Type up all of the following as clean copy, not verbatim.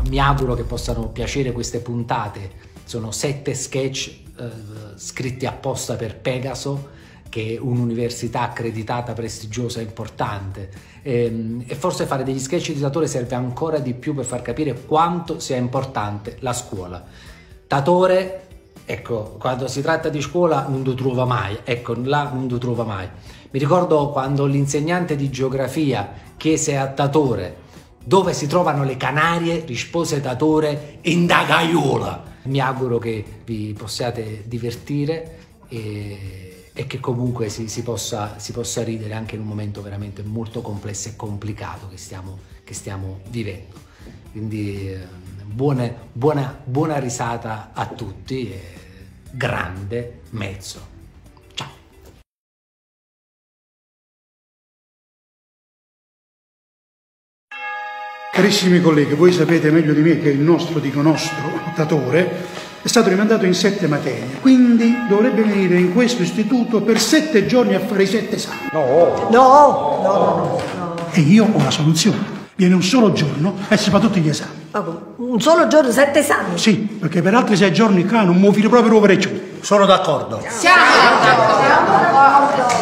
mi auguro che possano piacere queste puntate. Sono 7 sketch scritti apposta per Pegaso, che è un'università accreditata, prestigiosa e importante, e forse fare degli sketch di Tatore serve ancora di più per far capire quanto sia importante la scuola. Tatore, ecco, quando si tratta di scuola non lo trova mai, ecco, là non lo trova mai. Mi ricordo quando l'insegnante di geografia chiese a Tatore dove si trovano le Canarie, rispose Tatore in da Gaiola. Mi auguro che vi possiate divertire e che comunque si possa ridere anche in un momento veramente molto complesso e complicato che stiamo vivendo. Quindi buona risata a tutti e grande mezzo. Ciao! Carissimi colleghi, voi sapete meglio di me che il nostro, dico nostro, Tatore è stato rimandato in 7 materie, quindi dovrebbe venire in questo istituto per 7 giorni a fare i 7 esami. No. E io ho la soluzione. Viene un solo giorno e si fa tutti gli esami. Un solo giorno, 7 esami? Sì, perché per altri 6 giorni qua non muovire proprio over e giù. Sono d'accordo. Siamo d'accordo.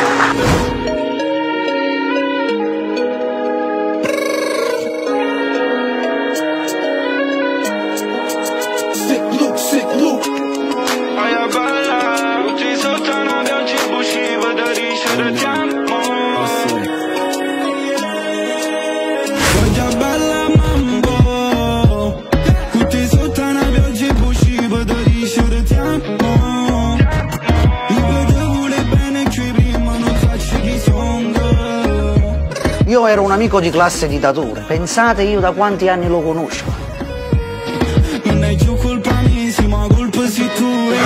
Io ero un amico di classe di Tatore, pensate io da quanti anni lo conosco. Non è più colpa mia, ma colpa sei tu.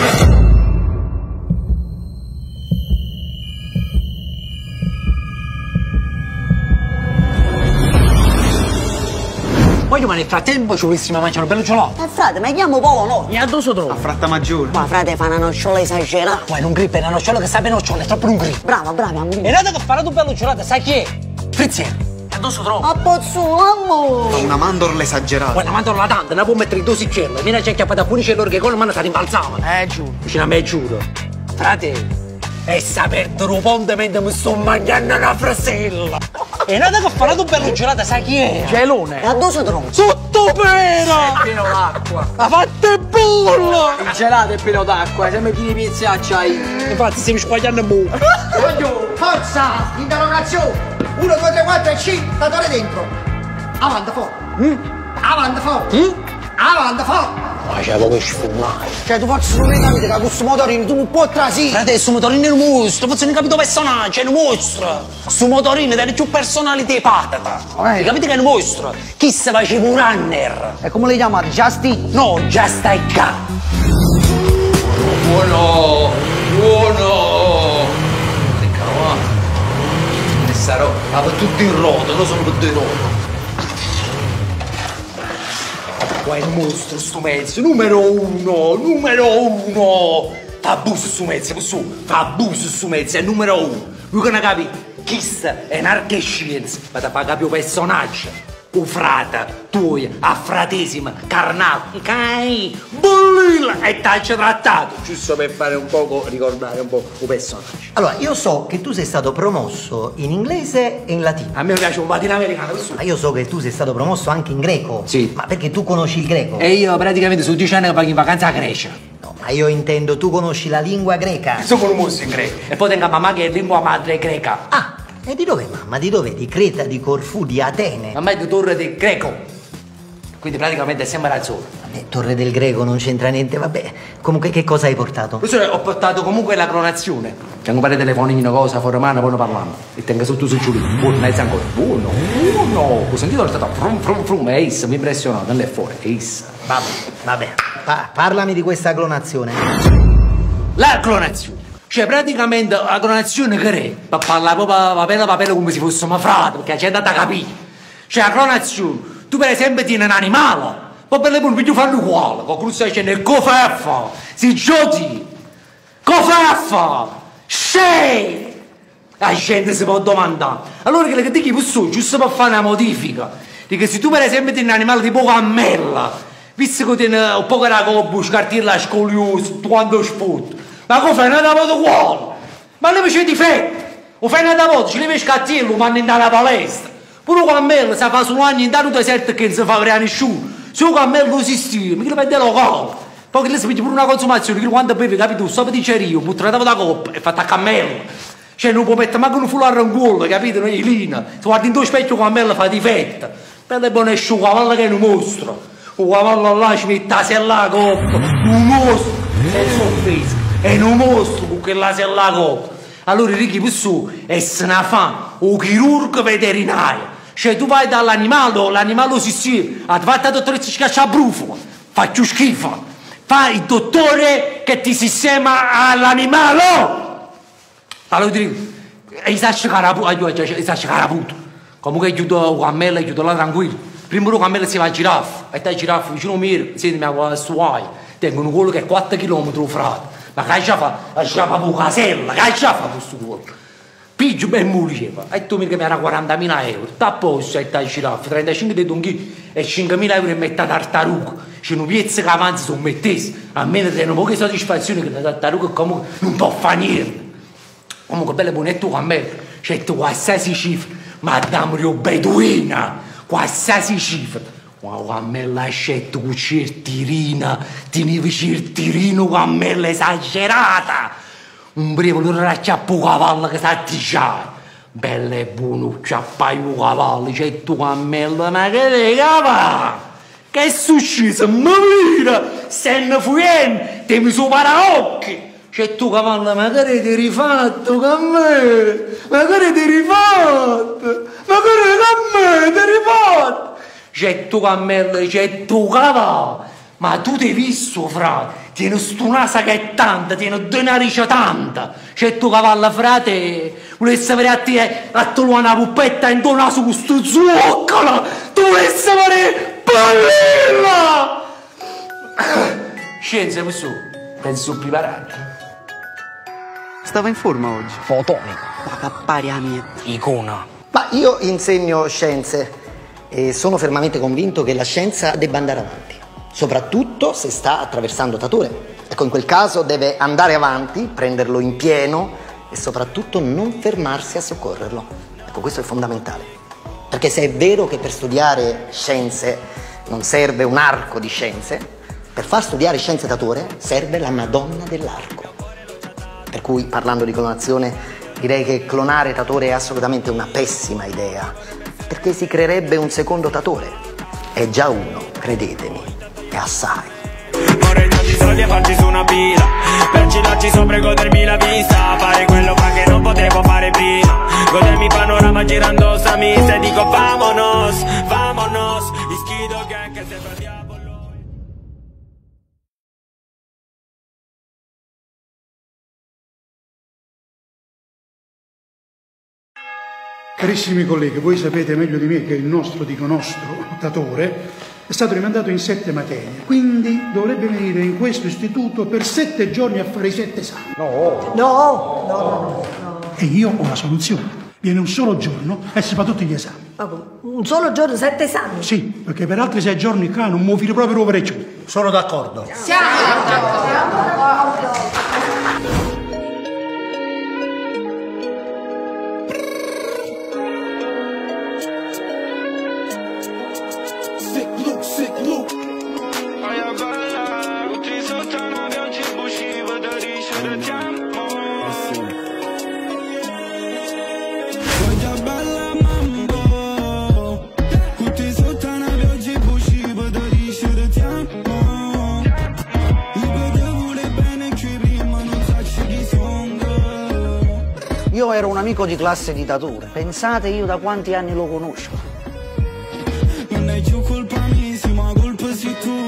Voglio, ma nel frattempo ci volessimo mangiare un bello gelato. Frate, ma chiamo Polo, no? Mi ha addosso troppo. A fratta maggiore. Ma frate, fa una nocciola esagerata. Poi non grippa, è una nocciola che sa bene nocciola, è troppo un grippo. Brava, amore. E dato che farà un bello gelato, sai chi è? Frizziere. Mi ha addosso troppo. A pozzo, Fa una mandorla esagerata. Poi la mandorla tanta, ne può mettere in 2 sicchielli. Viene a chiappare da 15 loro che con la mano si rimbalzava. Giù. Vicino a me, giuro. Frate, e sapere un ponte mentre mi sto mangiando una frasella. E dato che farà un bello gelato, sai chi è? Gelone. a dose tronco. Sottopera! È pieno d'acqua. La fatte bolla! Il gelato è pieno d'acqua, siamo pieni di pizzacciai. Infatti stiamo squagliando un po'. Voglio, forza, interrogazione. 1, 2, 3, 4 e 5, Tatore dentro. Avanti, fuori. Avanti, fuori. Avanti, fuori. Ma c'è poco sfumare. Cioè, tu faccio solo le capite che questo motorino tu non puoi trasire. Frate, questo motorino è un mostro, forse non capito personaggio, è un mostro. Questo motorino dà più personalità patata. Capite che è un mostro? Chi se faceva un runner? E come le chiamate? Justin? No, già stai qua. Buono. Questa roba va tutto in roto, non sono tutto in roto. Qua è il mostro sto mezzo, numero uno! Fa abuso sto mezzo, fa abuso sto mezzo, è il numero 1. Lui che non capi, chi è un'arte scienza, ma ti fa capire un personaggio. Un frate, tu, a fratesima, carnato, cai, bollilla e t'hai trattato, giusto per fare un poco, ricordare un po' un personaggio. Allora, io so che tu sei stato promosso in inglese e in latino. A me piace un latino americano, Ma io so che tu sei stato promosso anche in greco. Sì. Ma perché tu conosci il greco? E io praticamente sono 10 anni che vado in vacanza a Grecia. No, ma io intendo, tu conosci la lingua greca. Sono un in greco. E poi tengo mamma che è lingua madre greca. Ah, e di dove mamma? Di dove? Di Creta, di Corfù, di Atene? Mamma è di Torre del Greco. Quindi praticamente sembra azzurro. Vabbè, Torre del Greco non c'entra niente, vabbè. Comunque che cosa hai portato? Professore, ho portato comunque la clonazione. Tengo un telefonino, cosa, fuori mano, poi ne parliamo. E tengo sotto su giù. Buono, mezzo ancora. Buono. Ho sentito è stato frum, è isso, mi impressiona, non è fuori, è isso. Vabbè. Parlami di questa clonazione. La clonazione. Cioè praticamente la clonazione che è? Per parlare proprio papele come se fossimo frati, perché c'è andata a capire. Cioè la clonazione, tu per esempio tieni un animale, poi per le pulpi fanno uguale, con cui stai dicendo cofeffa, si giochi, cofeffa, scè. La gente si può domandare, allora che ti dici posso giusto per fare una modifica? Dico, se tu per esempio tieni un animale tipo cammella, visto che tieni un po' la coppa, scartiera scolioso, tu quando sfotti, ma come fai una volta uguale? Ma lei c'è difetto, o fai una volta, ci levi scattiello, lo mandi alla palestra. Pure un cammello, se fa solo anni in tanto deserto che non si fa vedere nessuno. Se un cammello esiste, mica lo vede locale. Poi che lei si piglia pure una consumazione, che quando beve, capito, sto dicerio, buttata da coppa e fatta a cammello. Cioè non può mettere manco un foulard in culo, capito? Non è lina. Se guardi in due specchio un cammello fa difetto. Bella e buona esce un cavallo che è un mostro. Un cavallo là ci mette la sella coppa. Un mostro, senza offesa. È un mostro con quella sella coppa. Allora Ricky per su e se ne fa un chirurgo veterinario. Cioè tu vai dall'animale, l'animale si sì, a te la dottoressa ci caccia a brufolo. Faccio schifo. Fai il dottore che ti sistema all'animale. Allora ti dico, e sa scicare punto. Comunque chiudo il cammello e chiudo là tranquillo. Prima il cammello si va a giraffa, e dai giraffa vicino a me, senti la stuai, tengono quello che è 4 km frate. Ma che fa? La giraffa per casella, che fa questo quello? Piggio ben muliceva, e tu mi che mi era 40.000 euro. T'apposto e dai giraffa, 35 dei donchi e 5.000 euro e metta tartaruga. C'è un piezza che avanza sono mettesi, almeno ti danno poche soddisfazioni che la tartaruga comunque non può fare niente. Comunque bello bonetto cammello, c'è tu qualsiasi cifra, ma dammi beduina, qualsiasi cifra. Ma cammello ha scelto con certirina, tenevi certirino cammello esagerata. Un brevo lo racciappo cavallo che sa diciare. Bello e buono, ciappaio cavallo, c'è tu cammello, ma che te cava? Che è successo? Ma mira, se ne fuori, te mi so paraocchi. C'è tu cavallo, ma che ti rifatto con me? Ma che ti rifatto? Ma che con me ti rifatto? C'è tu cammello, c'è tu cavallo. Ma tu ti hai visto, frate? Tieni sto naso che è tanta, tieni due narici tanta. C'è tu cavallo, frate, volessi avere a te una puppetta in tuo naso con sto zuoccolo. Tu volessi avere pallilla. Scienza, questo penso preparata. Stava in forma oggi. Fotonico. Ma cappare a mia. Icona. Ma io insegno scienze e sono fermamente convinto che la scienza debba andare avanti, soprattutto se sta attraversando Tatore. Ecco, in quel caso deve andare avanti, prenderlo in pieno e soprattutto non fermarsi a soccorrerlo. Ecco, questo è fondamentale. Perché se è vero che per studiare scienze non serve un arco di scienze, per far studiare scienze Tatore serve la Madonna dell'arco. Per cui, parlando di clonazione, direi che clonare Tatore è assolutamente una pessima idea, perché si creerebbe un secondo Tatore. È già uno, credetemi, è assai. Vorrei tanti soldi e farci su una pila, per girarci sopra e godermi la vista, fare quello che non potevo fare prima, godermi panorama girando sta mista e dico vamonos, vamonos, ischido che anche se perdiamo. Carissimi colleghi, voi sapete meglio di me che il nostro, dico nostro, Tatore è stato rimandato in 7 materie, quindi dovrebbe venire in questo istituto per 7 giorni a fare i 7 esami. No. E io ho la soluzione. Viene un solo giorno e si fa tutti gli esami. Un solo giorno, 7 esami? Sì, perché per altri 6 giorni qua non muovere proprio over e giù. Sono d'accordo. Siamo d'accordo. Io ero un amico di classe di Tatore, pensate io da quanti anni lo conosco. Non è più colpa mia, ma colpa sei tu.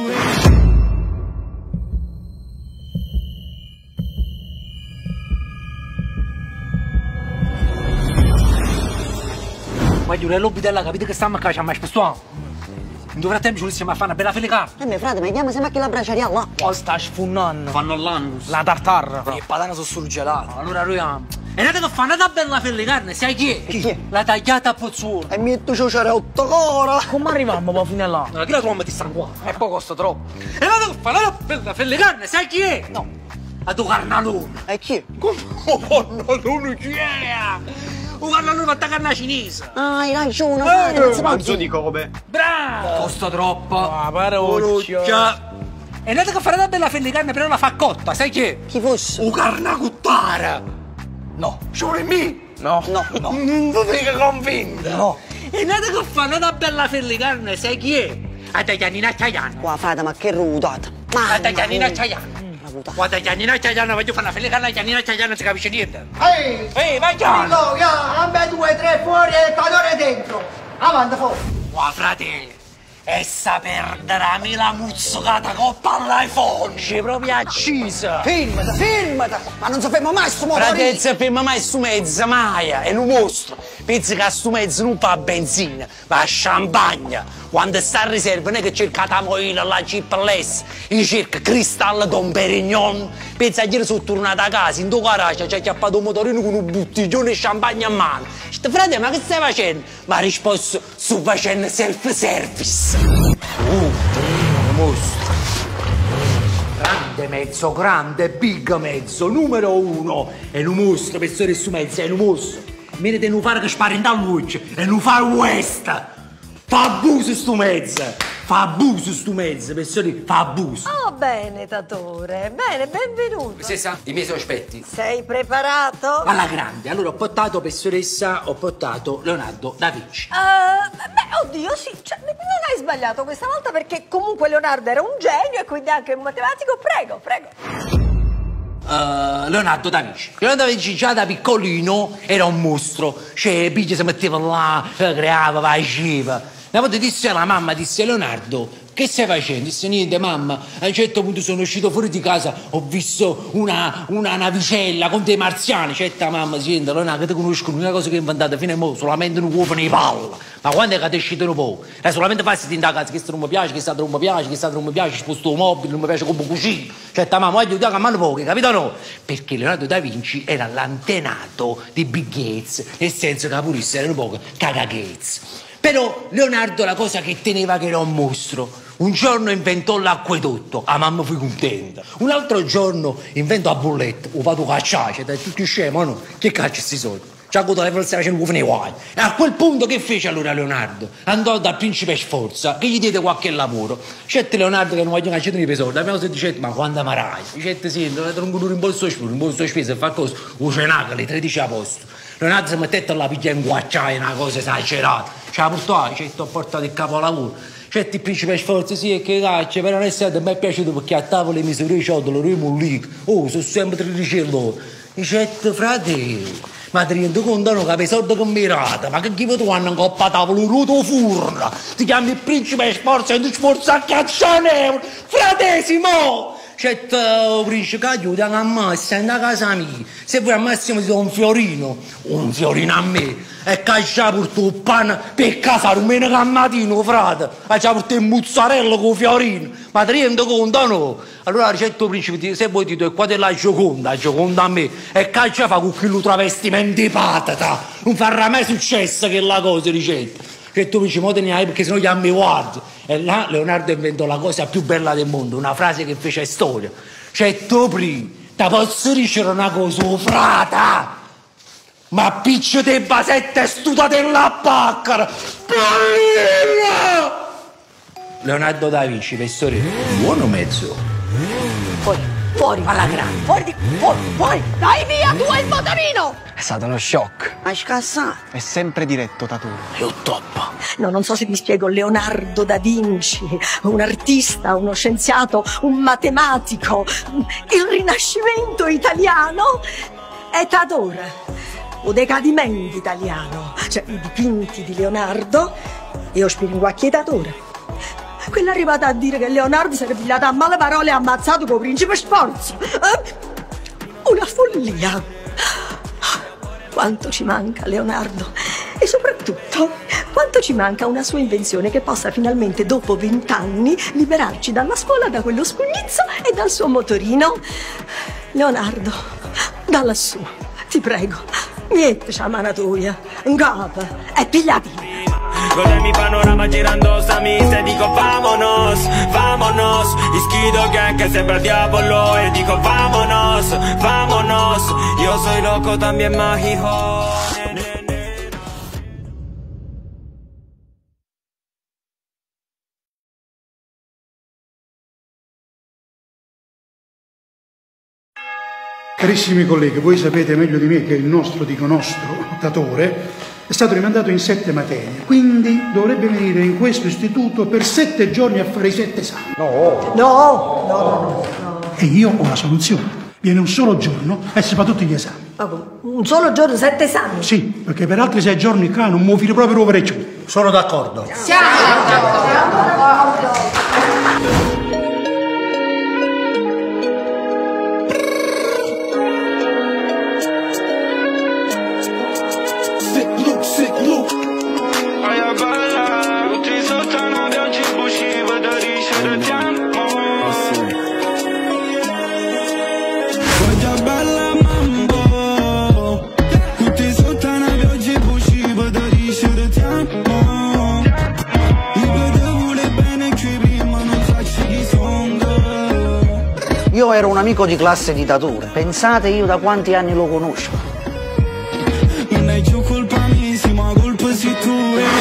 Voglio le lobby della capite che stiamo a casa, ma spesso in due frattempo ci volessimo fare una bella felicata. Mio frate, ma vediamo se macchina la braciaria là. Oh, sta sfunnando. Fanno l'anus. La tartarra. Le patane sono surgelate. Allora noi E non è che fa una tabella per le carne, sai chi è? Chi è? La tagliata a pozzuolo. E mi tu c'era 8 cora. Come arriviamo poi fino là? No, chi la tromba ti sta qua? E poi costa troppo. E non è che fa una tabella per le carne, sai chi è? No. A tu carnalone. E chi è? Come? Oh, carnalone chi è? Un carnalone fatta carne cinese. Ah, hai ragione, padre, non si può Manzo dire. di come? Bravo! Costa troppo. Ah, parocchio. E non è che fa una tabella per le carne, però la fa cotta, sai chi è? Chi fosse? Un carnacuttara. No. Ci vuole me? No. No, no. Non ti dico convinta. No. E non è che fa una tabella per le carne, sai chi è? A Taglianina Ciaiana. Qua, frate, ma che rutata. A Taglianina Ciaiana. Puttana. Guarda, Giannina Ciaiana, voglio fare una felice carne, Giannina Ciaiana non si capisce niente. Ehi, vai Gianni! a me 2, 3 fuori e il padrone dentro. Avanti, fuori. Qua, frate, essa perderami la muzzocata coppa all'iPhone, c'è proprio accisa. Firmata, firmata. Ma non sappiamo mai sto motorino. Fratello, non sappiamo mai sto mezzo, Maia, è un mostro. Pensi che sto mezzo non fa benzina, va a champagne. Quando sta a riserva non è che cerca la moina, la GPLS, io cerco Cristallo Don Perignon. Pensa a ieri sono tornato a casa, in tuo garage c'è chiappato un motorino con un bottiglione di champagne a mano. Dico, frate, ma che stai facendo? Ma ha risposto, sto facendo self-service. Mostro. Grande mezzo, grande, big mezzo, numero 1. È un mostro, persone su mezzo, è un mostro. Viene di non fare che spari in dal luce, e non fare questa. Fa abuso sto mezzo, fa abuso sto mezzo, persone, fa abuso. Oh, bene, Tatore, bene, benvenuto. Sessa, i miei sospetti. Sei preparato? Alla grande, allora ho portato, professoressa, ho portato Leonardo da Vinci. Oddio, sì, cioè, non hai sbagliato questa volta perché comunque Leonardo era un genio e quindi anche un matematico. Prego, prego. Leonardo da Vinci. Leonardo da Vinci già da piccolino era un mostro, cioè Piglia si metteva là, creava, faceva. Una volta disse alla mamma, disse Leonardo, che stai facendo? Disse niente mamma, a un certo punto sono uscito fuori di casa, ho visto una navicella con dei marziani. Certa mamma, senta Leonardo, che ti conoscono, l'unica cosa che hai inventato fino a mo' solamente un uovo nei palla. Ma quando è che ti è uscito un po'? È solamente farsi in casa, che non mi piace, che non mi piace, che non mi piace, sposto il mobile, non mi piace come cucina. Certa mamma, voglio dire che a mano poche, capito no? Perché Leonardo da Vinci era l'antenato di Bill Gates, nel senso che pure erano poche Caga Gates. Però Leonardo la cosa che teneva che era un mostro. Un giorno inventò l'acquedotto, la mamma fu contenta. Un altro giorno inventò la bolletta, lo vado a cacciare, cioè, dai, tutti scemo, no? Che caccia questi soldi? C'ha avuto la forza facendo uovo nei guai. E a quel punto che fece allora Leonardo? Andò dal principe Sforza, che gli diede qualche lavoro. Dicette Leonardo che non voglio una cedere di soldi. La mia cosa dicette, ma quando amarai? Dicette sì, non un rimborso spesa, e fa cosa? Un cenacolo, le 13 a posto. Leonardo si mettette là, piglia in guacciaia, una cosa esagerata. Ce la portò, ho portato il capolavoro. Certo il principe Sforza, sì, e che caccia, però non è stato mai piaciuto perché a tavola mi sono ricciotto, le molliche. Oh, sono sempre 13 loro. Dicette, fratello, ma ti rendi conto no, che i soldi che mi rata, ma che chi tu hanno in coppa a tavola, un ruto furna, ti chiami il principe Sforza e ti sforza a cacciare, fratesimo! Certo, principe, aiuta a me, stai in casa mia, se vuoi al massimo ti do un fiorino a me, e caccia porto il pane per casa domenica al mattino, frate, e ci porto il mozzarella con il fiorino, ma ti rendi conto no? Allora certo principe, se vuoi ti do qua della Gioconda a me, e caccia fa con quello travestimento di patata, non farà mai successo che la cosa, ricetta. Certo principe, mo te ne hai perché sennò io mi guardo. E là Leonardo inventò la cosa più bella del mondo, una frase che fece storia. Certo principe, ti posso dicere una cosa, frata, ma piccio te basette studa della paccara, Leonardo da Vinci, professore, buono mezzo. Fuori. Alla grande. Fuori. Dai via, tu hai il motorino. È stato uno shock. Hai scassato. È sempre diretto, Tatore. È un top. No, non so se mi spiego, Leonardo da Vinci, un artista, uno scienziato, un matematico, il Rinascimento italiano è Tatore, o decadimento italiano, cioè i dipinti di Leonardo e lo spiringuacchietatore. Quella è arrivata a dire che Leonardo si era pigliato a male parole e ammazzato con il principe Sforza. Una follia. Quanto ci manca Leonardo e soprattutto quanto ci manca una sua invenzione che possa finalmente dopo 20 anni liberarci dalla scuola, da quello scugnizzo e dal suo motorino. Leonardo, da lassù Ti prego, metteci la manatoia, in capo e pigliati. Godemi panorama girando sta mista e dico vámonos, vámonos. Isquido que sembra el diablo e dico vámonos, vámonos. Yo soy loco también mágico. Carissimi colleghi, voi sapete meglio di me che il nostro, dico nostro, datore è stato rimandato in 7 materie, quindi dovrebbe venire in questo istituto per 7 giorni a fare i 7 esami. No. E io ho la soluzione. Viene un solo giorno e si fa tutti gli esami. Un solo giorno, 7 esami? Sì, perché per altri 6 giorni qua non muovire proprio rovere giù. Sono d'accordo. Siamo d'accordo. Io ero un amico di classe di Tature, pensate io da quanti anni lo conosco. Non hai più colpa mia, sì, ma colpa sei tu.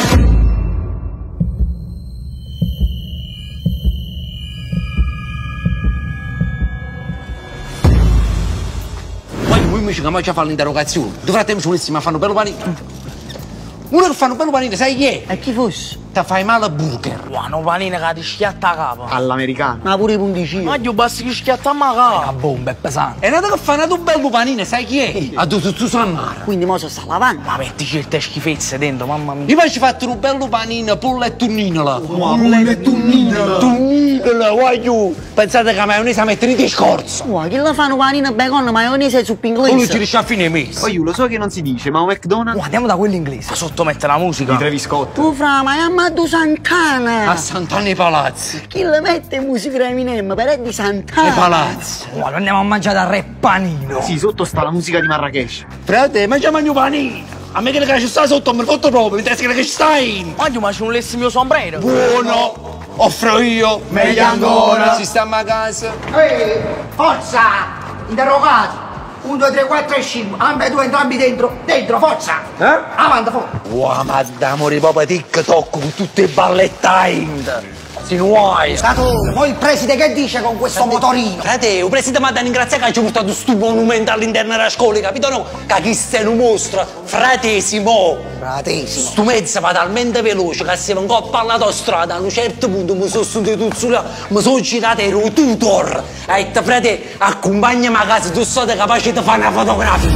Poi noi invece che ci fanno l'interrogazione, due fratelli ci volessimo fanno bello panino. Uno che fanno bello panino, sai chi è? E chi fosse? Ti fai male a burger. Una panina che ti schiatta a capo. All'americano. Ma pure i punticini. Ma io basta che schiatta a capo. La bomba è pesante. E nato che fanno un bello panino, sai chi è? A tu Sammara. Quindi mo si sta lavando. Ma metti certe schifezze dentro, mamma mia. Io poi ci fatto un bello panino, pulla e tunninola. Pulla e tunninola. Tunninola, voglio. Pensate che la maionese mettere di scorzo. Chi la fanno panino bacon, maionese e zuppa Non ci inglese? riesce a fine mese. Poi io lo so che non si dice, ma un McDonald's Andiamo da quello inglese. Sottomette la musica. di Travis Scott. Tu fra, ma è Amadou Santana. A Sant'Anna i Palazzi. Chi le mette musica di Eminem? Per è di I Santana. Palazzi. Andiamo a mangiare da re panino. Sì, sotto sta la musica di Marrakesh. Frate, mangiamo il panino. A me che ci sta sotto, me lo fatto proprio, mi interessa che ci stai. Ma io ci volessi il mio sombrero. Buono. Offro io. Meglio ancora. Si sta a casa. Ehi, forza! Interrogati! 1, 2, 3, 4 e 5. Ambedue entrambi dentro. Dentro, forza! Avanti, fuori. Wow, ma dammi proprio TikTok con tutte le ballettine. Si nuoi. Datore, poi il preside che dice con questo motorino? Frate, il presidente mi ha ringraziato che ci ha portato sto monumento all'interno della scuola, capito no? Che chi se lo mostra, fratesimo. Fratesimo. Sto mezzo va talmente veloce che se vengo a parlare a strada, a un certo punto mi sono sentito sulla, mi sono girato, ero un tutor. Ha detto, frate, accompagnami a casa, tu sei capace di fare una fotografia.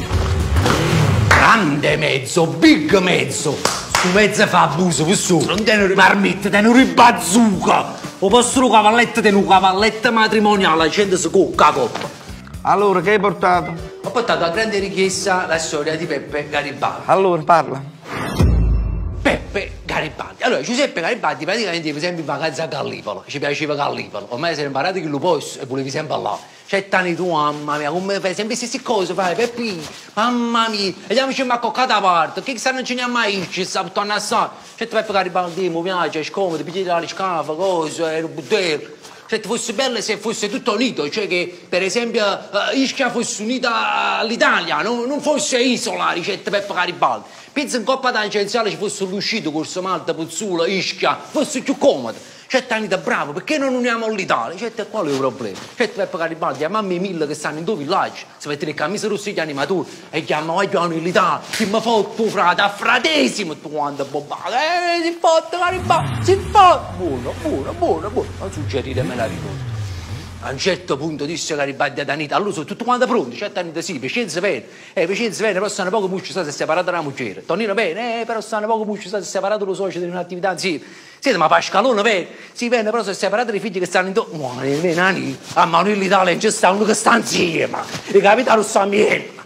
Grande mezzo, big mezzo. Sto mezzo fa abuso, questo. Non tenere i marmitte, tenere i bazooka. O vostro cavalletto tenere un cavalletto matrimoniale, la gente si cocca a coppa. Allora, che hai portato? Ho portato a grande richiesta la storia di Peppe Garibaldi. Allora, parla. Peppe Garibaldi. Allora, Giuseppe Garibaldi praticamente iva sempre in vacanza a Gallipolo. Ci piaceva Gallipolo. Ormai si era imparato che lo posso e volevi sempre là. C'è tanti tu, mamma mia, come fai sempre queste cose, fai, Peppi, mamma mia. Vediamoci ma coccata a parte, che stanno ingegnando mai, ci sta tornando a stare. C'è Peppe Garibaldi, mi piace, è scomodo, pigliare le scafa, cose, il budello. Se fosse bello se fosse tutto unito, cioè che per esempio Ischia fosse unita all'Italia, non fosse isola, ricetta Peppe Garibaldi. Pensa in Coppa Tangenziale ci fosse l'uscito, Corso Malta, Pozzuolo, Ischia, fosse più comodo. C'è tanti da bravo, perché non uniamo l'Italia? C'è qual è il problema? C'è Peppe Garibaldi, a mamma e Mille che stanno in due villaggi, si mettono le camicie rosse gli animatori e chiamano l'Italia, che mi fa tuo frate, a fratesimo, tu quando bobbate, si fotte Garibaldi, si fotte! Buono, non suggerire me la ricordo. A un certo punto disse Garibaldi ad Anita, allora sono tutti quanti pronti, certo Anita sì, Vicenza bene, però stanno poco mucci, si è separato dalla moglie. Tonino bene, però stanno poco mucci, si è separato lo socio di un'attività, sì. Senti, ma Pascalone bene, sì bene, però si è separato dai figli che stanno in a Manuel l'Italia c'è sta uno che sta insieme, i capitani stanno miei.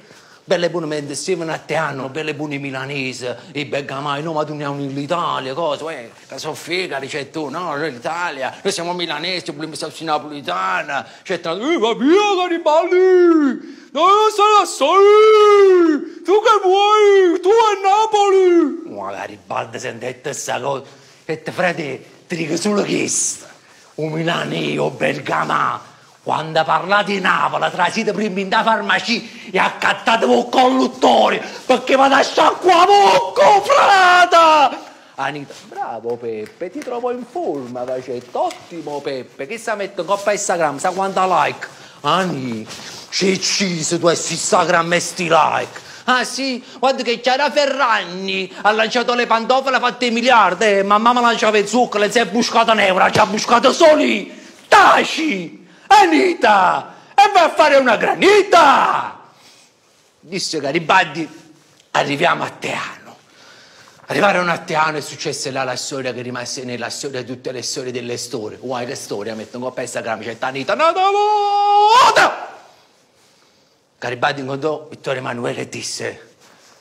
Belle buone mente Stefano a Teano, belle buone milanese, i Bergamai, no ma tu ne hai l'Italia, cosa, che sono figa, dice tu, no, l'Italia, noi siamo milanesi, vogliamo stare napolitana, c'è tanto, va via Garibaldi, no, sei, tu che vuoi, tu a Napoli. Ma Garibaldi si è detto questa cosa, e te frate, ti dico solo questo, un milanese, un Bergamà, quando parlate di Napoli, trasite prima in da farmacia e accattate un colluttori perché vado a sciacquare bocco, frata! Anita, bravo Peppe, ti trovo in forma, facetto, ottimo Peppe, che sta mettendo in coppa Instagram, sa quanta like? Ani, c'è ciso tu su Instagram e sti like. Ah sì, guarda che Chiara Ferragni ha lanciato le pantofole fatte i miliardi, ma mamma lanciava il zucchero e si è buscata un euro, ci ha buscato soli, taci! Anita! E vai a fare una granita! Disse Garibaldi, arriviamo a Teano. Arrivarono a Teano e successe là la storia che rimase nella storia di tutte le storie delle storie. Guai che storia, mettono un po' a Instagram, c'è Anita, nata volta! Garibaldi incontrò Vittorio Emanuele e disse,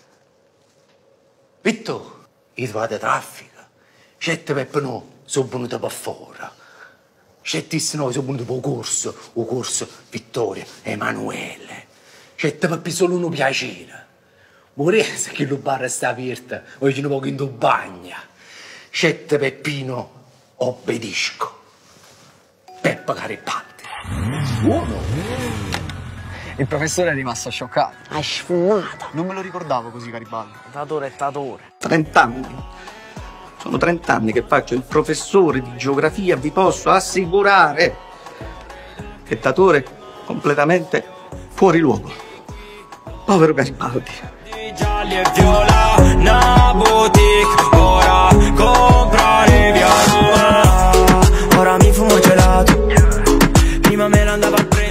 Vittorio, io vado traffico, c'è Peppe no, sono venuto per fuori. C'è no, sono venuto per il corso Vittorio Emanuele. C'è per solo uno piacere. Morese che il bar sta aperto, o c'è un po' in bagna. C'è Peppino, obbedisco. Peppa Garibaldi. Buono. Il professore è rimasto scioccato. Hai sfumato. Non me lo ricordavo così, Garibaldi. Tatore è tatore. 30 anni. Sono 30 anni che faccio il professore di geografia, vi posso assicurare che Tatore è completamente fuori luogo. Povero Garibaldi. Gialli e viola, una boutique, ora comprare via Roma. Ora mi fumo gelato, prima me l'andavo a prendere.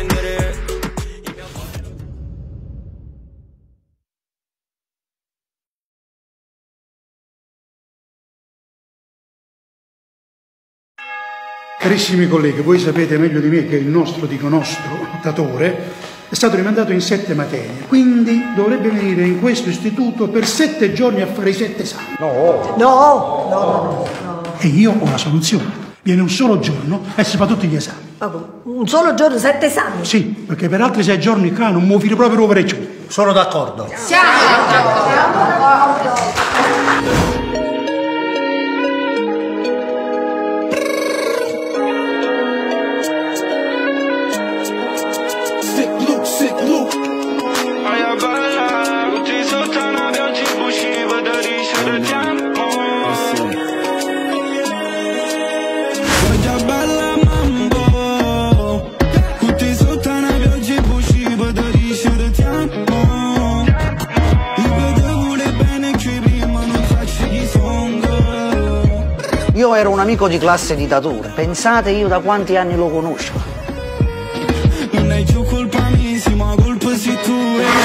Carissimi colleghi, voi sapete meglio di me che il nostro Tatore è stato rimandato in 7 materie, quindi dovrebbe venire in questo istituto per 7 giorni a fare i 7 esami. No. E io ho la soluzione. Viene un solo giorno e si fa tutti gli esami. Un solo giorno, 7 esami? Sì, perché per altri 6 giorni qua non muovi proprio over giù. Sono d'accordo. Siamo d'accordo. Io ero un amico di classe di Tatore. Pensate io da quanti anni lo conosco. Non hai più colpa mia, ma colpa sei tu.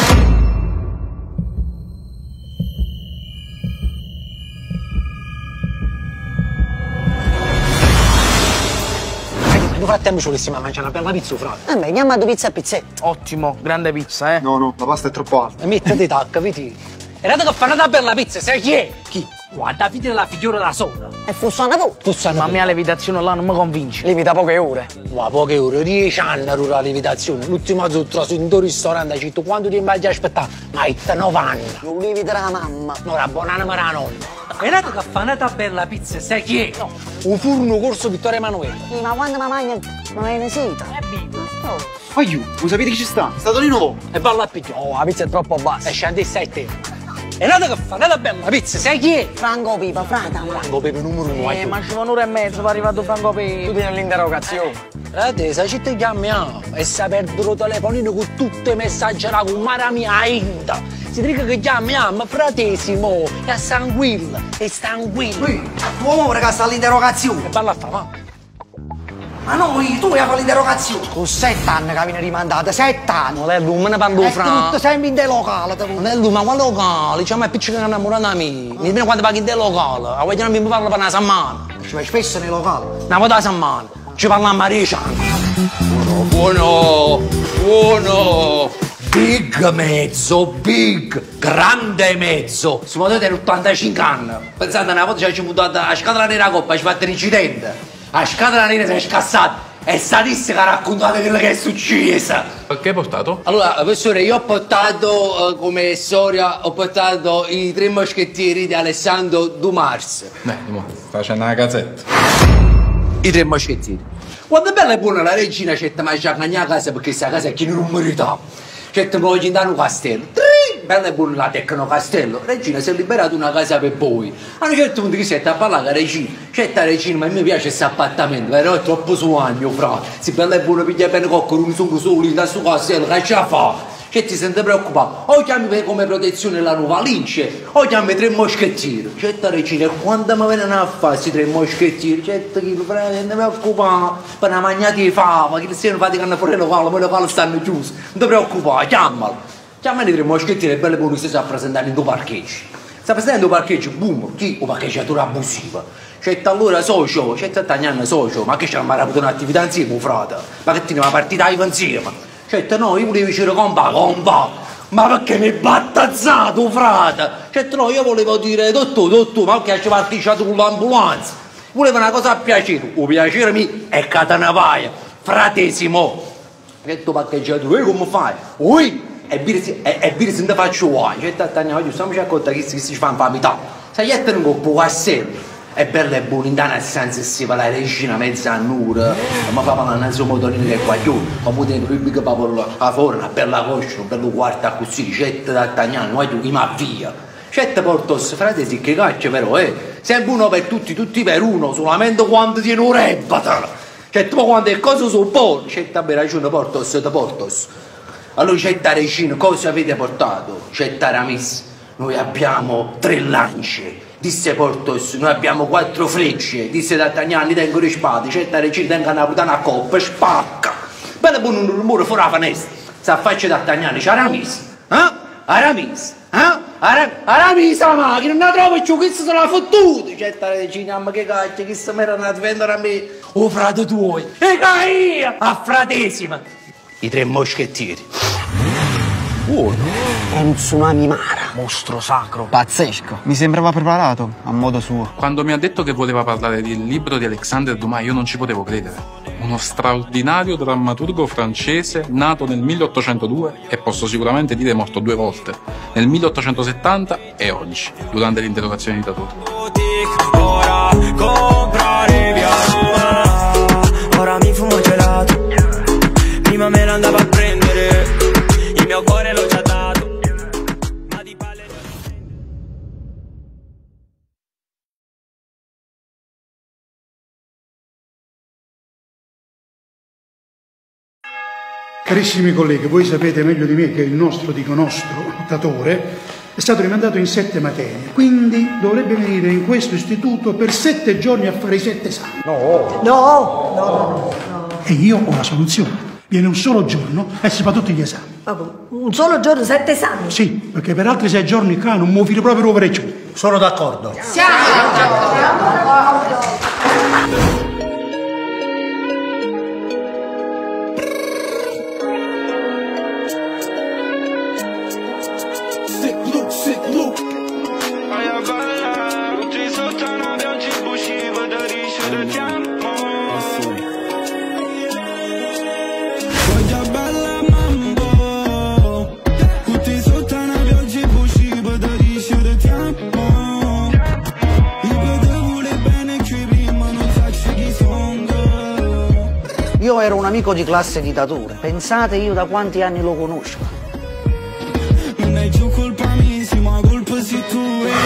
Nel frattempo ci volessimo mangiare una bella pizza, frate. Beh, chiamato pizza e pizzetta. Ottimo, grande pizza, eh? No, la pasta è troppo alta. E mettete tacca, vedi? E dato che fanno una bella pizza, sai chi è? Chi? Guarda, vedi la figliura da sola. E fussana tu. Ma a me la levitazione là non mi convince. Limita poche ore. Ma poche ore, 10 anni era la levitazione. L'ultima zutra su un ristorante, ci tu quanto tempo hai già aspettato? Ma è 9 anni. Non levita la mamma. No, la buona anima la nonna. E dato che fanno una bella pizza, sai chi è? No. Un furno corso Vittorio Emanuele. Sì, ma quando mi mangia non è nesita. È vivo. Aiù, voi sapete chi ci sta? È stato di nuovo. E balla a pigliare. Oh, la pizza è troppo bassa. E scendi 7. E dato che fa una bella pizza, sai chi è? Franco Pipa, frata. Franco Pepe numero 1. Ma ci va un'ora e mezzo per arrivato Franco Pipa. Tu tieni l'interrogazione. Frate, sai ci ti chiamiamo? E sa perdere il telefonino con tutti i messaggi là con mara mia inda. Si dice che chiamiamo, fratesimo. È tranquillo, è tranquillo. Uomo, raga, sta all'interrogazione. E parla a fa, ma. Ma noi, tu hai fatto l'interrogazione. Con 7 anni che viene rimandata, 7 anni. Non è lui, me ne parlo fra. Tutto sempre in te locale. Non è lui, ma quale locale? C'è mai piccolo che innamorata a me. Mi viene quando paghi in te locale. A voi non mi parla per una settimana. Ci vai spesso nei locali. Una volta a settimana. Ci parliamo a Maria. Buono. Big mezzo, big, grande mezzo. Si può vedere 85 anni. Pensate, una volta ci buttato a scatola nera coppa, ci fatto un incidente. A scatola nera si è scassato. È statistica raccontate quello che è successo. Che hai portato? Allora, professore, io ho portato come storia, ho portato i tre moschettieri di Alessandro Dumas. Sta facendo una cazzetta. I tre moschettieri. Quando è bella e buona la regina c'è da mangiare a casa perché questa casa è chi non meritava. C'è da voglio andare un castello. Bella e buona la tecno castello. Regina si è liberata una casa per voi. A un certo punto che si è a parlare con la regina. C'è la regina, ma a me piace questo appartamento, però è troppo suo mio frate. Se bella e buona piglia bene cocco, non sono soli da suo castello, che ce la fa? Che ti sente preoccupato? O chiami come protezione la nuova lince, o chiami tre moschettieri. C'è la regina, quando mi vengono a fare questi tre moschettieri? C'è chi lo frate, non mi preoccupare, per una magnata di fava, che se non fate che hanno fuori il locale, poi i locali stanno chiusi. Non ti preoccupare, chiamalo. Chiamano i tre moschettieri e belle buone si sta presentando in due parcheggi. Sta presentando in due parcheggi, boom, chi? Un parcheggiatore abusivo. C'è allora socio, c'è 70 anni socio, ma che c'è mai avuto un'attività insieme, frate? Ma che tiene una partita insieme? C'è no, io volevo dire compa, ma perché mi hai battazzato, frate? C'è no, io volevo dire, dottore, ma che ci parcheggiato con l'ambulanza? Volevo una cosa a piacere, o piacere mio è catanavaia, fratesimo. C'è tu parcheggiatore, come fai? Ui! E birsi non ti faccio guai, cioè Tatania, oggi stiamo accorta che si fa in famiglia. Se gli altri non può essere, è bella e buona, in tana senza si va la regina mezza a nura, ma fa parlare un suo motorino che è qua giù, ma potete pubblico papà a fuori, una bella coscia, un bello quarto così, c'è Tatania, non è ma via. C'è portos, frate, sì che caccia però, sempre uno per tutti, tutti per uno, solamente quando tiene un rebato. C'è tipo quando è cosa su buono, c'è per ragione portos. Allora c'è la regina, cosa avete portato? C'è Taramis, noi abbiamo 3 lance, disse Portos, noi abbiamo 4 frecce, disse D'Artagnan, tengo le spade, c'è la regina, tengo una puttana coppa, spacca. Bella buona un rumore fuori la finestra, si affaccia D'Artagnan, c'è Aramis, Aramis, Aramis la macchina, non la trovo più, questa se la fottuta. C'è la regina, ma che cacchio, che se mi era andato a vendere a me, o frate tuoi, e caia, a fratesima. I tre moschettieri. È un tsunami mara. Mostro sacro. Pazzesco. Mi sembrava preparato, a modo suo. Quando mi ha detto che voleva parlare del libro di Alexandre Dumas, io non ci potevo credere. Uno straordinario drammaturgo francese nato nel 1802 e posso sicuramente dire morto 2 volte, nel 1870 e oggi, durante l'interrogazione di Tatour. Ora comprare via Roma, ora mi fumo gelato. Prima me l'andavo a prendere, il mio cuore l'ho già dato. Ma di palle... Carissimi colleghi, voi sapete meglio di me che il nostro, dico nostro, Tatore è stato rimandato in 7 materie, quindi dovrebbe venire in questo istituto per 7 giorni a fare i 7 esami. No. E io ho la soluzione. Viene un solo giorno e si fa tutti gli esami. Un solo giorno, 7 esami? Sì, perché per altri 6 giorni qua non mi filo proprio over giù. Sono d'accordo. Siamo d'accordo. Io ero un amico di classe di Tatore. Pensate io da quanti anni lo conosco. Non è giù colpa mia, sì, ma colpa sei tu.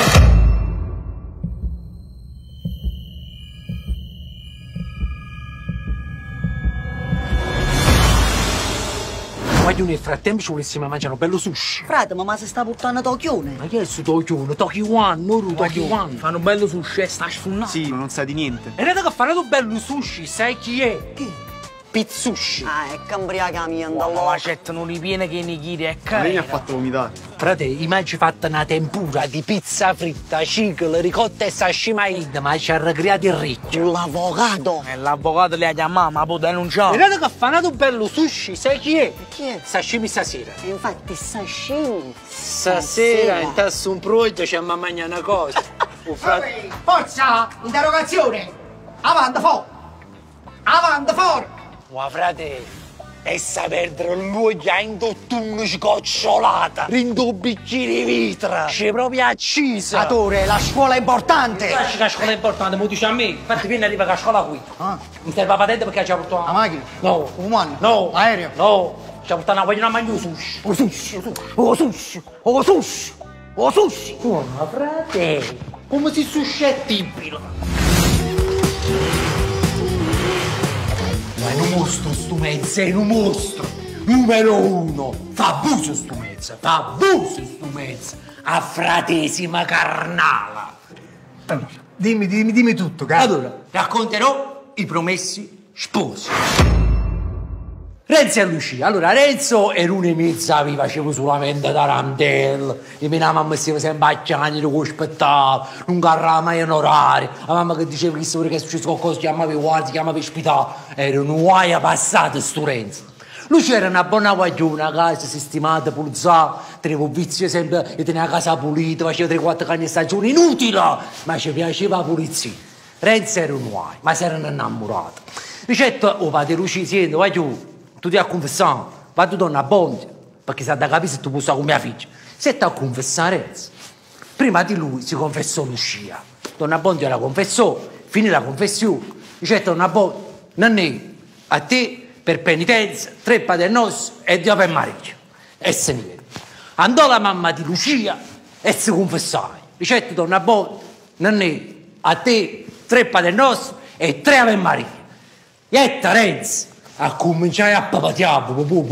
Voglio nel frattempo ci volessimo mangiare un bello sushi. Frate, ma si sta portando Tochione? Ma che è su Tokione? Tokiwan, non Tokiwan. Fanno bello sushi e sta sfunnato. Sì, ma non sai di niente. E non che fanno bello sushi, sai chi è? Chi? pizzushi. Ah, è cambriaca mia, Ma andalo. c'è non ripiene che nigiri è Lei mi ha caro. fatto vomitare. Frate, immagini fatta una tempura di pizza fritta, cicle, ricotta e sashimi, ma ci ha ricreato il riccio. L'avvocato. L'avvocato le ha chiamato, ma può denunciare. Vedete che fa nato bello sushi, sai chi è? Chi è? Sashimi stasera. Infatti, sashimi. Stasera in tasso un prodotto ci a mangiare una cosa. Forza! Interrogazione! Avanti, fuori! Avanti, fuori! Ma frate, e sa perdere l'uoglio in tutto una scocciolata, in due bicchieri di vitra, c'è proprio accisa. Attore, la scuola è importante. Lasci che la scuola è importante, mo dice a me, infatti vieni arriva che la scuola qui. Ah. Mi serve la patente perché ci ha portato La macchina? No. Umano? No. Aereo? No. Ci ha portato una vogliono a mangiare sushi. O sushi, o sushi, o sushi, o sushi. Ma frate, come si suscettibile? Ma è un mostro sto mezzo, è un mostro! Numero uno! Fa abuso sto mezzo, fa abuso sto mezzo! A fratesima carnala! Allora, dimmi tutto, caro. Allora, racconterò i promessi sposi. Renzo e Lucia. Allora, Renzo era una mezza vi facevo solamente tarantella. E mia mamma stava sempre a chiamare con spettacolo, non carrava mai in orario. La mamma che diceva che se è successo qualcosa, chiamava i guardi, chiamava i spitali. Era un guaia passato sto Renzo. Lucia era una buona guagliona, a casa sistemata, pulizzata, tenevo vizio sempre, e teneva la casa pulita, faceva 3-4 cani stagioni, inutile, ma ci piaceva la pulizia. Renzo era un guaio, ma si erano innamorati. Ricetta, oh padre Lucia, senti, vai tu ti a confessare, vai tu donna Bondia, perché sa da capire se tu puoi stare con mia figlia. Se ti a confessare Renzo, prima di lui si confessò Lucia. Donna Bondia la confessò, finì la confessione, ricetta donna Bondia, Nanni, a te per penitenza, 3 Padre Nostro e 2 per Maria. E se ne vede. Andò la mamma di Lucia e si confessò. Ricetta donna Bondia, Nanni, a te 3 Padre Nostro e 3 Ave Maria. E Renzo a cominciare a papatiare,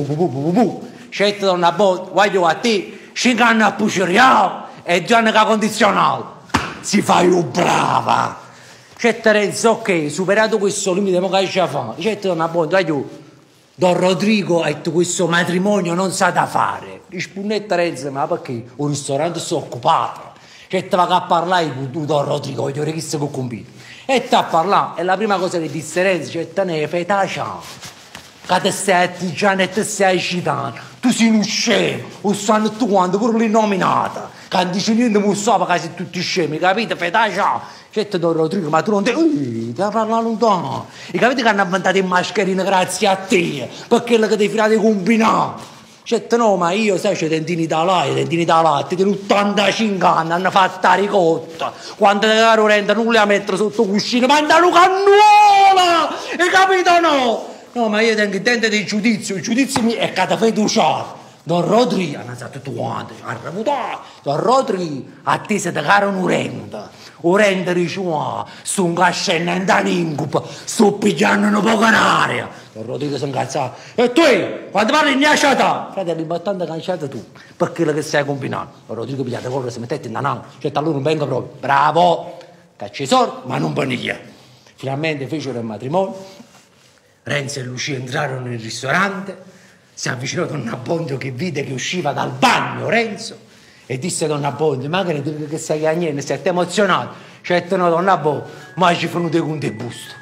scelta donna Bondia, voglio a te 5 anni a puceriamo e 2 anni a condizionale. Si fai un brava. Scelta Renzo, ok, superato questo limite, ma che ci fa? Scelta donna Bondia, voglio Don Rodrigo ha detto questo matrimonio non sa da fare. Rispondetta Renzo, ma perché? Un ristorante sto occupato. C'è va a parlare con Don Rodrigo, voglio vedere chi si può compire. E sta a parlare, e la prima cosa che disse Renzo, c'è te ne fai ciao. Che te stai attigiando e te stai citando. Tu sei un scemo, o sanno tu quando pure l'hai nominata. Che non dice niente, non so perché siete tutti scemi, capite? Fai ciao. Certo, Don Rodrigo, ma tu non ti parla lontano. E capite che hanno inventato in mascherina grazie a te, perché quello che ti filate combinato. Certo no, ma io sai c'è dentini da latte, di 85 anni hanno fatto la ricotta. Quando te caro renda non le mettere sotto cuscino, ma andano cannuola! E capito no? No, ma io tengo dentro del giudizio, il giudizio mio è che ti fai fiduciato. Don Rodrigo, hanno detto tutti quanti, Don Rodrigo, a te se te caro non renda. O rende dice, sto incascendo in incubo, sto pigliando un po' in aria. Don Rodrigo si incazzato. E tu, quando parli in lasciata? Fratello, l'importante è canciata tu, perché quello che stai combinando. Don Rodrigo pigliate corre, si mettete in danaro, cioè a loro non venga proprio. Bravo, caccia i soldi, ma non paniglia. Finalmente fecero il matrimonio, Renzo e Lucia entrarono nel ristorante, si avvicinò a Donna Bondio che vide che usciva dal bagno Renzo e disse a Donna Bondio, ma che stai cagnendo, stai emozionato? Certo no, Donna Bondio, ma ci fanno dei conti e busto.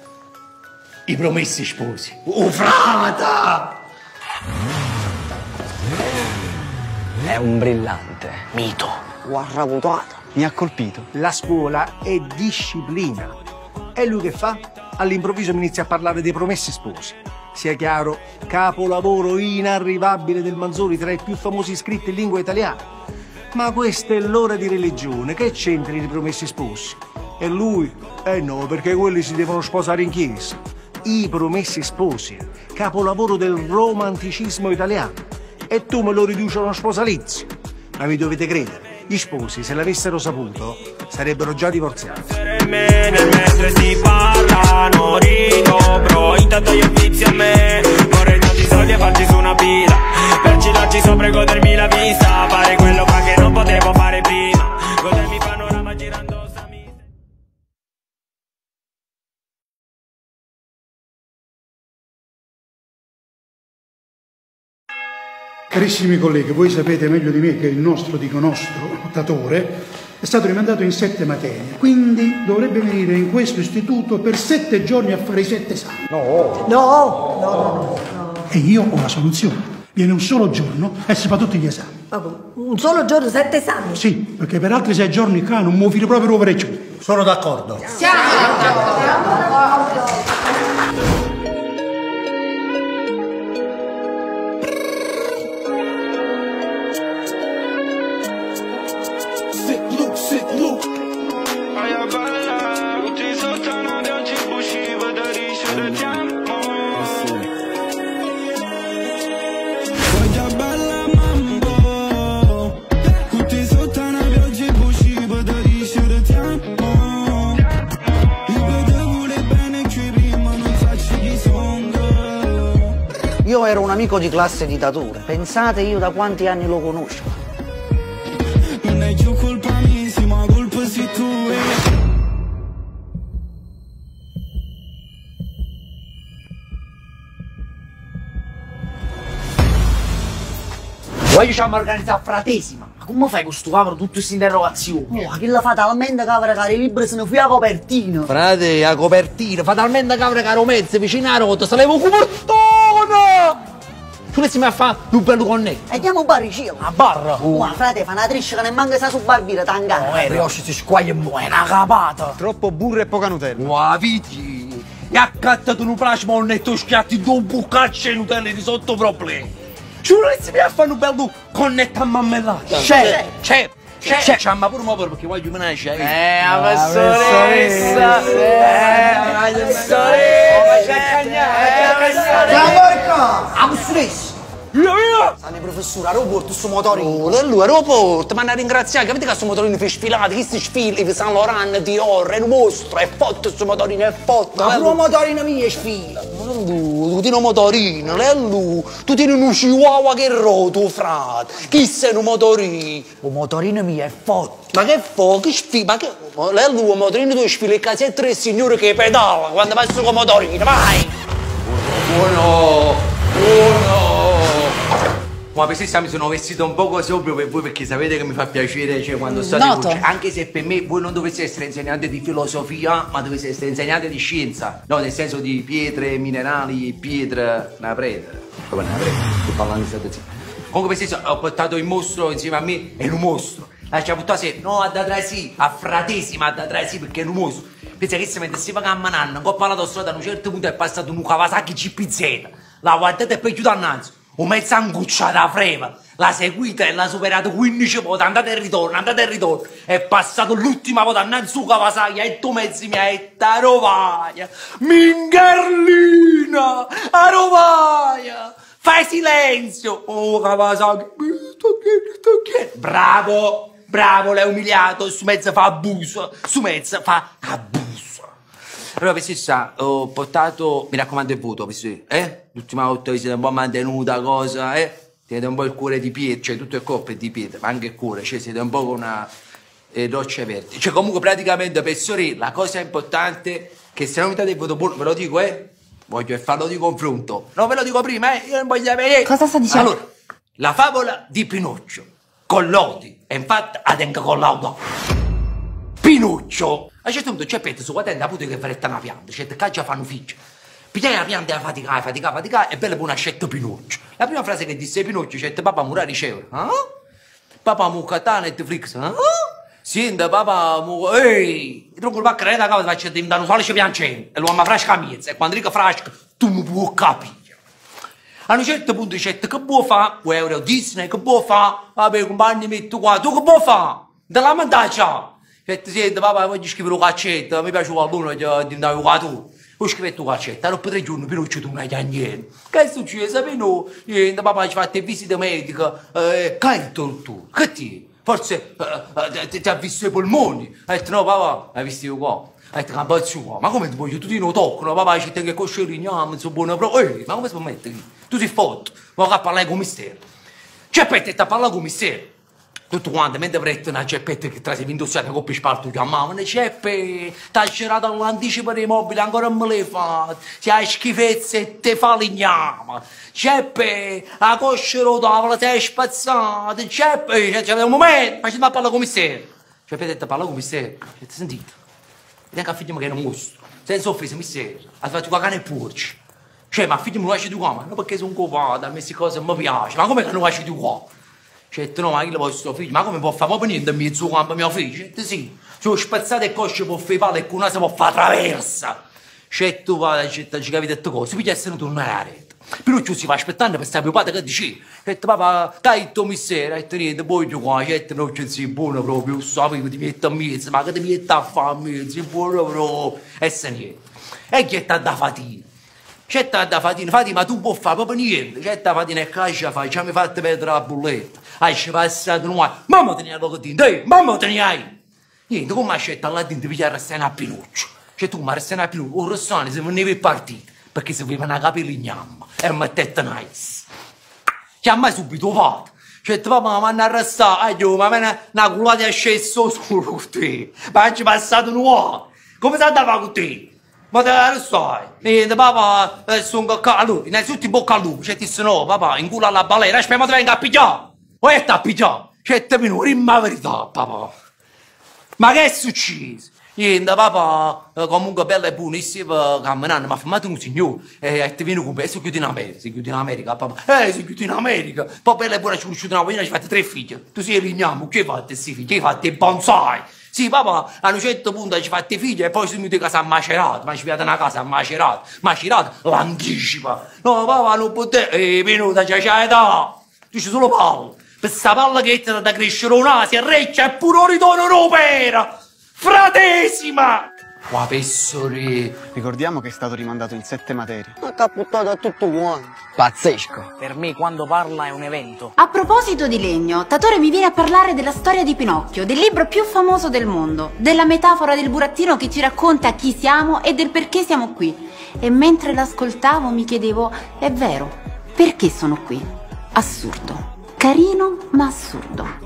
I promessi sposi. Oh, frata! È un brillante Mito. Guarda votato. Mi ha colpito. La scuola è disciplina. E lui che fa? All'improvviso mi inizia a parlare dei promessi sposi. Sia chiaro, capolavoro inarrivabile del Manzoni, tra i più famosi scritti in lingua italiana. Ma questa è l'ora di religione, che c'entrano i promessi sposi? E lui? No, perché quelli si devono sposare in chiesa. I promessi sposi, capolavoro del romanticismo italiano. E tu me lo riduci a uno sposalizio. Ma mi dovete credere, gli sposi, se l'avessero saputo, sarebbero già divorziati. Mentre si parlano rido, bro, intanto io vizio a me. Vorrei tanti soldi e farci su una pila, per girarci sopra e godermi la vista, fare quello che non potevo fare prima, godermi panorama girando. Carissimi colleghi, voi sapete meglio di me che il nostro, dico nostro, datore è stato rimandato in 7 materie, quindi dovrebbe venire in questo istituto per 7 giorni a fare i 7 esami. No. E io ho la soluzione. Viene un solo giorno e si fa tutti gli esami. Un solo giorno, 7 esami? Sì, perché per altri 6 giorni qua non muovi proprio l'overeccio. Sono d'accordo. Siamo d'accordo. Io ero un amico di classe di Tature. Pensate io da quanti anni lo conosco. Non è più colpa mia, sì, ma colpa sei tu. Poi ci abbiamo organizzato fratesima. Ma come fai con sto cavolo tutte queste interrogazioni? Chi la fa talmente cavolo che i libri se ne fu a copertina. Frate, la copertina, fa talmente cavolo caro mezzo vicino a rota, se levo copertona! Tu ne si mi a fare un bello connetto? E diamo un barricino. A barra? Ma frate, fa una triscia che ne manca sa su barbire, tangana. No, brioche si squaglia e muore, una capata. Troppo burro e poca Nutella. Wow, vedi? E accattato un plasma un netto schiatti, due bucacce di Nutella di sotto problemi. Ci volessi mi a fare un bello connetto a mammellata? C'è. Ma pure mo perché voglio menare. La professoressa. La professoressa. Sanno i professori, aeroporto, sto motorino. Lui, aeroporto, ma ne ringraziare, capite che sto motorino fi sfilato, chi si sfila, Yves Saint Laurent, Dior, è un mostro, è forte sto motorino, è forte. Ma pure un motorino mio è sfila. Tu tieni un motorino, tu tieni un chihuahua che roto, frate. Chi sei un motorino? Un motorino mio è forte. Ma che che sfila, ma che... Lui, un motorino tu sfila il casetto del signore che pedala quando vai sul motorino, vai! Buono! Ma per se mi sono vestito un poco sobrio per voi perché sapete che mi fa piacere, cioè quando state in luce. Anche se per me voi non dovete essere insegnanti di filosofia, ma dovete essere insegnanti di scienza. No, nel senso di pietre, minerali, pietre, una prete. Come una prete? Sto parlando di stato. Comunque per se ho portato il mostro insieme a me, è un mostro. Lascia buttare se, no, a da sì, a fratesima, a da sì perché è un mostro. Pensa che se mentre va camminando, un po' alla strada, a un certo punto è passato un Kawasaki GPZ. La guardate e poi chiude annanzi. Un mezzo angucciata a freva, l'ha seguita e l'ha superata 15 volte, andate e ritorno, è passato l'ultima volta annanzi su Kawasaki, e tu mezzi mi hai detto a rovaia, mingarlina, a rovaia, fai silenzio, oh Kawasaki, sto chiedendo, bravo, l'hai umiliato, su mezzo fa abuso, Allora, per sa, ho portato, mi raccomando il voto, l'ultima volta vi siete un po' mantenuta, cosa, Siete un po' il cuore di pietra, cioè tutto il corpo è di pietra, ma anche il cuore, cioè siete un po' con una roccia verde. Cioè comunque praticamente per sorella, la cosa importante è che se non mi date il voto buono, ve lo dico, voglio farlo di confronto. Non ve lo dico prima, io non voglio vedere. Cosa sta dicendo? Allora, la favola di Pinocchio, con l'odi, e infatti ha anche con l'auto. Pinocchio! A un certo punto c'è Petto su guardando la puta che faretta una pianta, c'è che già fanno figli. Pigliai la pianta e faticare, e bella buona scelta Pinocchio. La prima frase che disse Pinocchio c'è papà mura ricevere. Papà mucata Netflix, Senta papà ehi, tronco il pacchero da casa faccio diventare un sole piangente, e l'uomo frasca miezza, e quando dico frasca, tu non puoi capire. A un certo punto c'è che può fare? Euro Disney, che può fare? Vabbè, compagni, metto qua, tu che può fare? Dalla mantaggia! Senti, papà, voglio scrivere un caccetto, mi piace qualcuno che diventa un giocatore. Ho scritto un caccetto, dopo 3 giorni Pinocchio tu non hai niente. Che è successo? No, niente, papà ci ha fatto visite mediche, che è il dottore? Che ti? Forse ti ha visto i polmoni. Ha detto no papà, hai visto io qua. Ha detto campazzo qua, ma come ti voglio? Tu ti non toccano, papà ci tengo che cosceriniamo, sono buono pro. Ma come si può mettere qui? Tu sei forte, ma che parlare con mistero. C'è aspetta, a parlare con mistero. Tutto quanto, mentre prete una ceppetta che tra se vintussiate coppie spalto chiamavano, Ceppe, t'hai girato all'anticipo dei mobili, ancora non me l'hai fatto, se hai schifezze e te falignama, Ceppe, la coscia rotavola sei spazzata, Ceppe, c'è un momento, ma ci va a parlare commissario. Ceppe ha detto parla commissario, avete sentito? Vediamo che figlio che non gusto, senza offesa, commissario, ha fatto qua cane e porci. Cioè, ma figlio mi lasci tu qua, ma non perché sono copato, a me queste cose mi piacciono, ma come che non lasci tu qua? Cioè, no, ma che lo posso figlio? Ma come può fare proprio niente in mezzo campo mio figlio? Sì, sono spezzato e cosce può fare palla e con una si può fare traversa. Cioè, tu vai, ci capi dette cose, piglia essere tornare a rete. Però ci si va aspettando per stare più padre che dici. Detto, papà, dai, tu mi sei, detto niente, poi tu qua, certo, non c'è si buono proprio, sapevo, ti metto a mezzo, ma che ti metti a fare a mezzo, buono proprio, e se niente. E che t'ha da fatina. C'è da fatina, ma tu puoi fare proprio niente. C'è da fatina e caccia fai, ci hai fatto perdere la bolletta. Hai passato noi, mamma te ne hai poco dentro, mamma te ne hai. Niente, come hai scelto là dentro di restare a Pinuccio? Cioè tu mi restare a Pinuccio, un restaurante se non ne vai partire, perché se vuoi una capellignamma e mettete nice. Chiamai subito fatto. Cioè papà mi hanno arrestato, ma una culata è sceso solo con te. Ma ci passato noi. Come si andava con te? Ma te lo sai? Niente, papà, sono caccato. Allora, innanzitutto in bocca al lupo. Cioè, ti no, papà, in culo alla balena, aspetta, ma ti venga a pigliare. O è a pigliare? Cioè, te minuti, ma verità, papà. Ma che è successo? Niente, papà, comunque bello e buonissimo, camminando, mi ha fermato un signore e ti viene con me, si chiude in America, papà. Si chiude in America. Poi bello e buono, ci conosciuto una bambina, ci fate 3 figli. Tu sei lignamo, che hai fatto questi figli? Che hai fatto i bonsai? Sì, papà, a un certo punto ci fate figli e poi siamo venuti a casa a Macerata, ma ci piate una casa a Macerata. Macerata l'anticipa. No, papà, non potete, venuta, già c'è età. Tu c'è solo palla. Per sta palla che è da crescere un'asia, reccia e pure un ritorno europea. Fratesima! Qua pessori. Ricordiamo che è stato rimandato in 7 materie. Ma caputtato a tutto quanto. Pazzesco. Per me quando parla è un evento. A proposito di legno, Tatore mi viene a parlare della storia di Pinocchio, del libro più famoso del mondo, della metafora del burattino che ci racconta chi siamo e del perché siamo qui. E mentre l'ascoltavo mi chiedevo, è vero, perché sono qui? Assurdo. Carino, ma assurdo.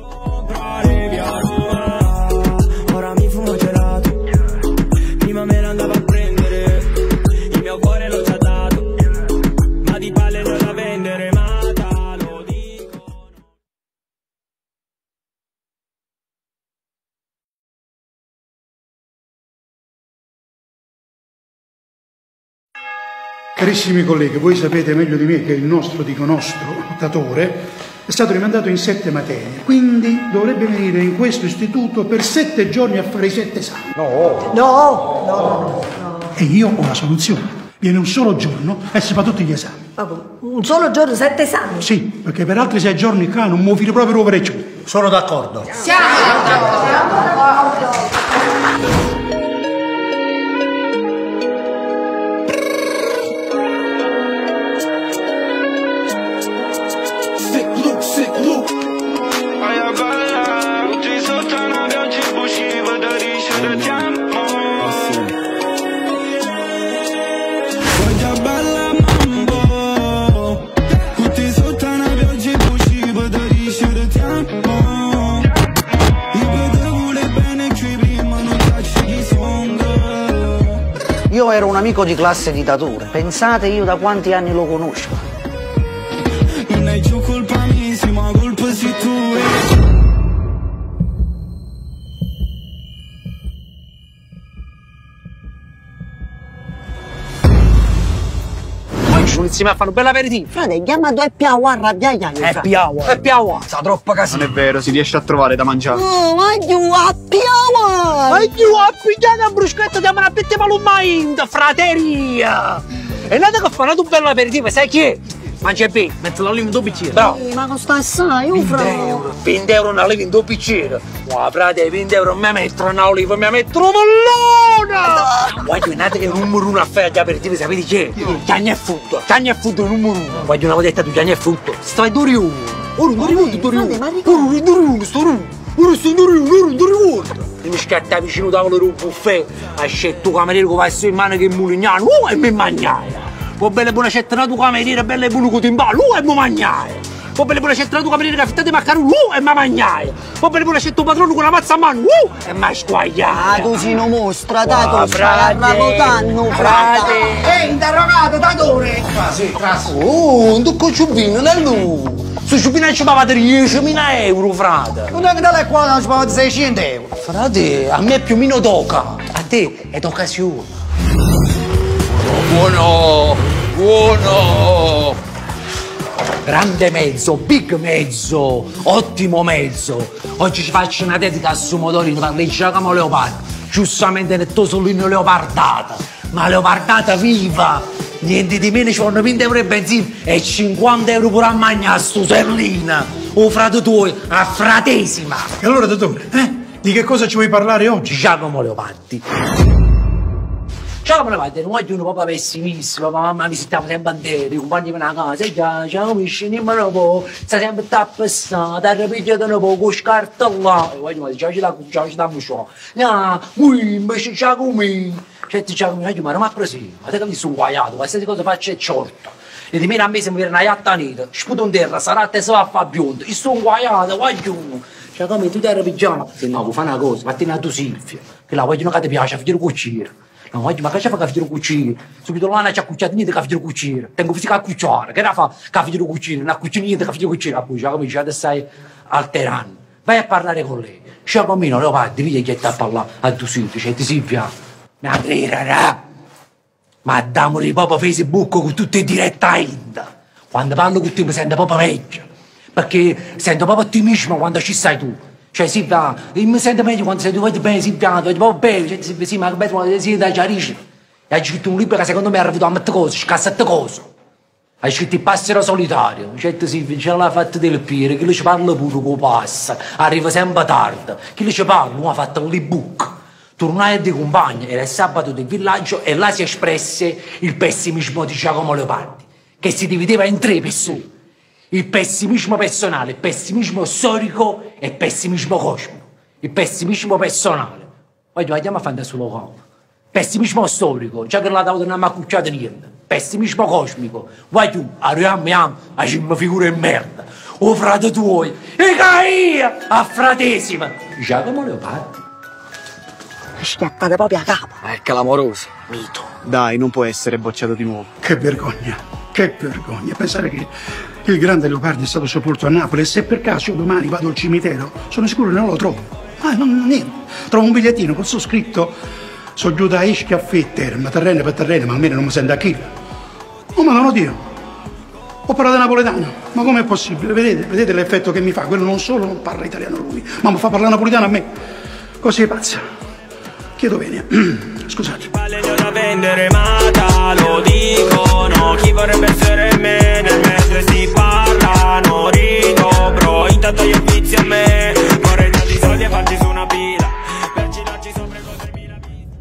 Ora mi fumo gelato, prima me l'andavo a prendere, il mio cuore l'ho già dato, ma di palle non da vendere, mata, lo dico. Carissimi colleghi, voi sapete meglio di me che il nostro, dico nostro, Tatore è stato rimandato in 7 materie, quindi dovrebbe venire in questo istituto per 7 giorni a fare i 7 esami. No. E io ho la soluzione. Viene un solo giorno e si fa tutti gli esami. Un solo giorno, 7 esami? Sì, perché per altri 6 giorni qua non muovi proprio over e giù. Sono d'accordo. Siamo d'accordo. Io ero un amico di classe di Tatore. Pensate io da quanti anni lo conosco. Non hai più colpa mia, ma colpa sei tu. Insieme a fare un bel aperitivo. Frate, chiamato è piaua arrabbiaia. È piaua. Sta troppo casino. Non è vero, si riesce a trovare da mangiare. Oh, ma giù a piaua. Ma giù a pigliare un bruschetto di una pette malummainda, frateria. E nata che fa un bello aperitivo, sai chi è? Mangia bene, metti l'oliva in 2 bicchieri. Bravo. Ma costa assai, 20 euro una oliva in 2 bicchieri. Ma frate, 20 euro mi mettono una oliva, mi mettono una mollona. Voglio nata che è il numero 1 a fare gli aperitivi, sapete chi è? Gianni e Futto è il numero 1. Voglio una vedetta di Gianni e Futto. Stai duri uno. Ora non ricordo. Mi scatta vicino al tavolo del buffet, ha scelto cameriere con passo in mano che è mulignano, e mi mangiai. Poi belle buone scelte tu cameriere, belle buone con timbale, e mi mangiai. Poi per pure c'è il tu cameriere che affitta di maccaroni, e ma mangiai. Poi per pure c'è tuo padrone con una mazza a mano, e ma squagliai. Ah, così non mostra, dato, stai arrabotando, frate. Ehi, interrogato, datore! Sì, un tucco ciubino, non è lui. Su ciubino ci pagate 10.000 euro, frate. Non è che da qua non ci pagate 600 euro. Frate, a me più o meno tocca. A te è occasione. Buono, buono. Grande mezzo, big mezzo, ottimo mezzo. Oggi ci faccio una dedica a suo motorino per le Giacomo Leopardi. Giustamente netto solino leopardata, ma leopardata viva. Niente di meno, ci vanno 20 euro di benzina e 50 euro pure a mangiare a sto serlina. O frate tuoi, a fratesima. E allora, dottore, di che cosa ci vuoi parlare oggi? Giacomo Leopardi. Giacomo Leopardi non voglio uno proprio pessimissimo, ma mamma mi si stava sempre a dire, i compagni per una casa, e già, mi scendiamo un po', sta sempre tappessata, ripigliato un po', con scartella. E voglio dire, già ci dammo ciò. No, invece Giacomo. Certo, ma non mi ha preso, ma te che mi sono guaiato, qualsiasi cosa faccio è ciorto. E di me a me se mi viene una iatta nera, sputo in terra, sarà te se va a fare biondo, e sono guaiato, voglio. Cioè come tu ti ripigiamo, se no, fai una cosa, fatti una tua Silvia, che la vogliono che ti piace, a figlio cucire. Non voglio, ma che c'è fa figlio cucire? Subito là c'è cucciato niente che figlio cucire, tengo fisica a cucciare, che la fa che figlio cucire, non cucina niente che figlio cucire, a cui come già te stai alterando. Vai a parlare con lei, cioè come non lo fai, devi che a parlare a tua Silvia, cioè ti Silvia. Ma dammi proprio Facebook con tutte in diretta Inda. Quando parlo con te mi sento proprio meglio. Perché sento proprio ottimismo quando ci sei tu. Cioè Silvia, mi sento meglio quando sei tu, vedi bene Silvia, vedi proprio bene. Cioè, Silvia, sì, ma che bello, sì, dai, chiarisci. E hai scritto un libro che secondo me è arrivato a mettere cose, scassette cose. Hai scritto Il passero solitario. Certo Silvia, ce l'ha fatto del piede, chi ci parla pure con passa. Arriva sempre tardi. Chi ci parla, non ha fatto l'ebook. Tornai dei compagni, era il sabato del villaggio e là si espresse il pessimismo di Giacomo Leopardi, che si divideva in 3 persone. Il pessimismo personale, il pessimismo storico e il pessimismo cosmico. Il pessimismo personale. Poi andiamo a fare sul locale. Pessimismo storico, già che la tavola non mi ha cucciato niente. Pessimismo cosmico. Vai tu, arriviamo, facciamo figure in merda. O frate tuoi, e caia, a fratesima. Giacomo Leopardi. Schiappate proprio a capo. È clamoroso. Mito. Dai, non può essere bocciato di nuovo. Che vergogna, che vergogna. Pensare che il grande Leopardi è stato sepolto a Napoli e se per caso io domani vado al cimitero, sono sicuro che non lo trovo. Ah, niente. Trovo un bigliettino con su scritto sono giù da Ischia a Fitterma, terreno per terreno, ma almeno non mi sento a chi. Oh, ma non lo Dio. Ho parlato napoletano, ma com'è possibile? Vedete l'effetto che mi fa? Quello non solo non parla italiano lui, ma mi fa parlare napoletano a me. Così è pazza. Chiedo bene, scusate. Da vendere mata, lo dicono, chi vorrebbe essere me, nel mentre si parlano, rido, bro, intanto io vizi a me, vorrei tanti soldi e farci su una pila, per girarci sopra e godermi la vita.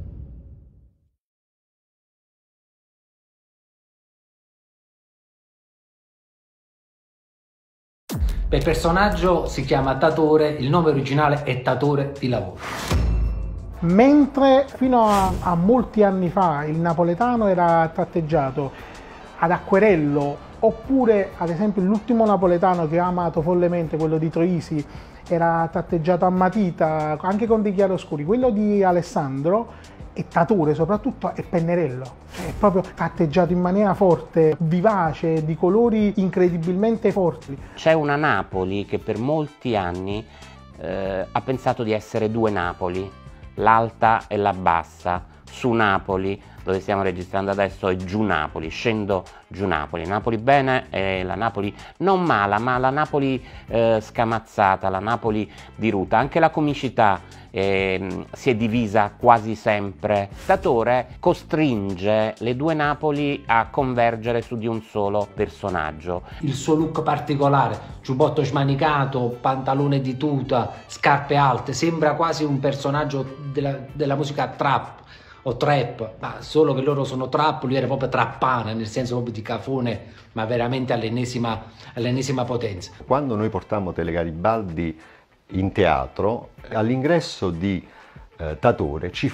Il personaggio si chiama Tatore, il nome originale è Tatore di lavoro. Mentre fino a molti anni fa il napoletano era tratteggiato ad acquerello, oppure ad esempio l'ultimo napoletano che ho amato follemente, quello di Troisi, era tratteggiato a matita, anche con dei chiaroscuri, quello di Alessandro e Tatore soprattutto è pennerello, è proprio tratteggiato in maniera forte, vivace, di colori incredibilmente forti. C'è una Napoli che per molti anni ha pensato di essere 2 Napoli, l'alta e la bassa. Su Napoli, dove stiamo registrando adesso, è giù Napoli, scendo giù Napoli. Napoli bene e la Napoli non mala, ma la Napoli scamazzata, la Napoli di ruta. Anche la comicità si è divisa quasi sempre. Tatore costringe le 2 Napoli a convergere su di un solo personaggio. Il suo look particolare, giubbotto smanicato, pantalone di tuta, scarpe alte, sembra quasi un personaggio della musica trap o trap, ma solo che loro sono trap, lui era proprio trappana, nel senso proprio di cafone, ma veramente all'ennesima potenza. Quando noi portammo Telegaribaldi in teatro, all'ingresso di Tatore ci fu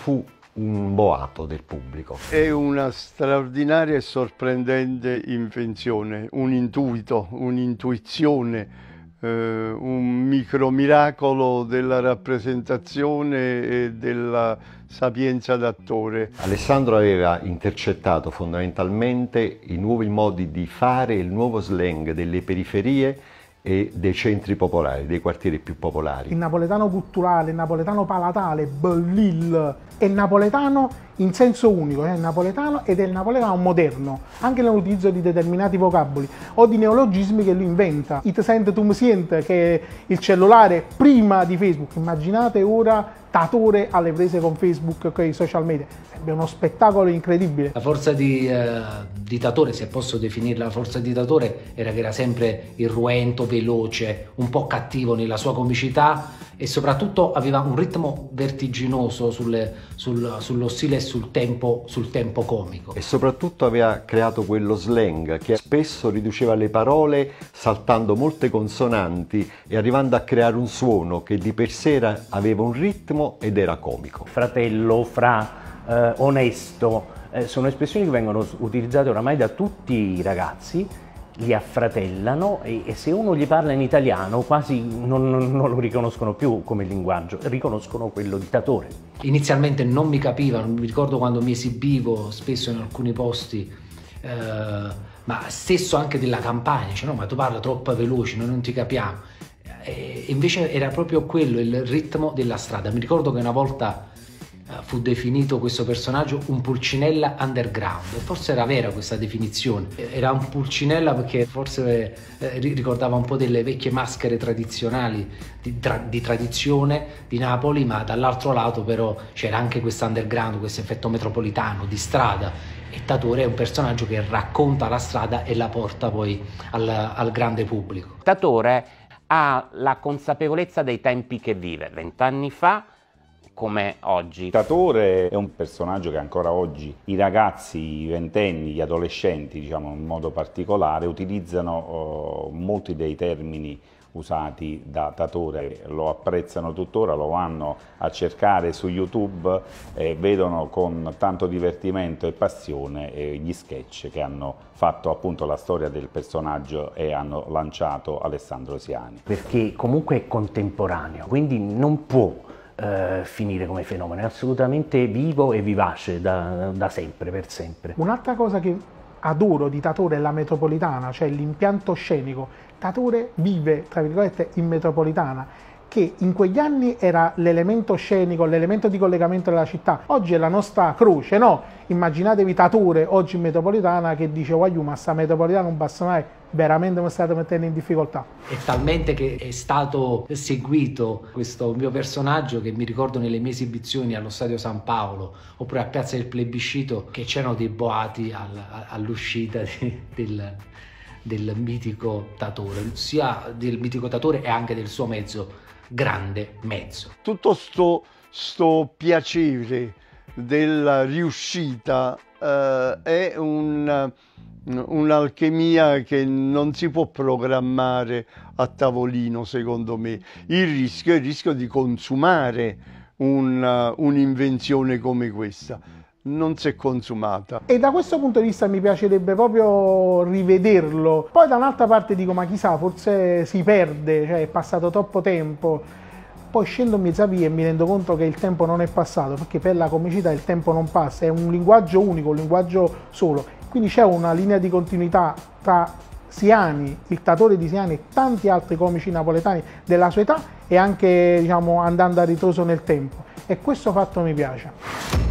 un boato del pubblico. È una straordinaria e sorprendente invenzione, un intuito, un'intuizione, un micromiracolo della rappresentazione e della sapienza d'attore. Alessandro aveva intercettato fondamentalmente i nuovi modi di fare, il nuovo slang delle periferie e dei centri popolari, dei quartieri più popolari. Il napoletano culturale, il napoletano palatale, bellil, è napoletano in senso unico, è il napoletano ed è il napoletano moderno, anche nell'utilizzo di determinati vocaboli o di neologismi che lui inventa. It sent tum sient, che è il cellulare prima di Facebook. Immaginate ora Tatore alle prese con Facebook e con i social media. È uno spettacolo incredibile. La forza di Tatore, se posso definirla la forza di Tatore, era che era sempre irruento, veloce, un po' cattivo nella sua comicità e soprattutto aveva un ritmo vertiginoso sullo stile e sul tempo comico. E soprattutto aveva creato quello slang che spesso riduceva le parole saltando molte consonanti e arrivando a creare un suono che di per sé aveva un ritmo ed era comico. Fratello, onesto, sono espressioni che vengono utilizzate oramai da tutti i ragazzi, li affratellano e se uno gli parla in italiano quasi non lo riconoscono più come linguaggio, riconoscono quello di Tatore. Inizialmente non mi capiva, mi ricordo quando mi esibivo spesso in alcuni posti, ma stesso anche della campagna, dice no ma tu parli troppo veloce, noi non ti capiamo. E invece era proprio quello il ritmo della strada. Mi ricordo che una volta fu definito questo personaggio un Pulcinella underground e forse era vera questa definizione. Era un Pulcinella perché forse ricordava un po' delle vecchie maschere tradizionali di tradizione di Napoli, ma dall'altro lato però c'era anche questo underground, questo effetto metropolitano di strada, e Tatore è un personaggio che racconta la strada e la porta poi al grande pubblico. Tatore ha la consapevolezza dei tempi che vive, 20 anni fa come oggi. Tatore è un personaggio che ancora oggi i ragazzi, i ventenni, gli adolescenti, diciamo in modo particolare, utilizzano molti dei termini usati da Tatore, lo apprezzano tuttora, lo vanno a cercare su YouTube e vedono con tanto divertimento e passione gli sketch che hanno fatto appunto la storia del personaggio e hanno lanciato Alessandro Siani. Perché comunque è contemporaneo, quindi non può finire come fenomeno, è assolutamente vivo e vivace da sempre, per sempre. Un'altra cosa che adoro di Tatore è la metropolitana, cioè l'impianto scenico. Tatore vive, tra virgolette, in metropolitana, che in quegli anni era l'elemento scenico, l'elemento di collegamento della città. Oggi è la nostra croce, no? Immaginatevi Tatore oggi in metropolitana che dice guagliù, ma sta metropolitana non basta mai, veramente mi state mettendo in difficoltà. È talmente che è stato seguito questo mio personaggio che mi ricordo nelle mie esibizioni allo Stadio San Paolo oppure a Piazza del Plebiscito che c'erano dei boati all'uscita del mitico Tatore, sia del mitico Tatore e anche del suo mezzo, grande mezzo. Tutto sto piacere della riuscita è un'alchimia che non si può programmare a tavolino, secondo me. Il rischio di consumare un'invenzione come questa. Non si è consumata. E da questo punto di vista mi piacerebbe proprio rivederlo. Poi da un'altra parte dico ma chissà, forse si perde, cioè è passato troppo tempo. Poi scendo in mezza via e mi rendo conto che il tempo non è passato, perché per la comicità il tempo non passa, è un linguaggio unico, un linguaggio solo. Quindi c'è una linea di continuità tra Siani, il Tatore di Siani e tanti altri comici napoletani della sua età e anche, diciamo, andando a ritroso nel tempo. E questo fatto mi piace.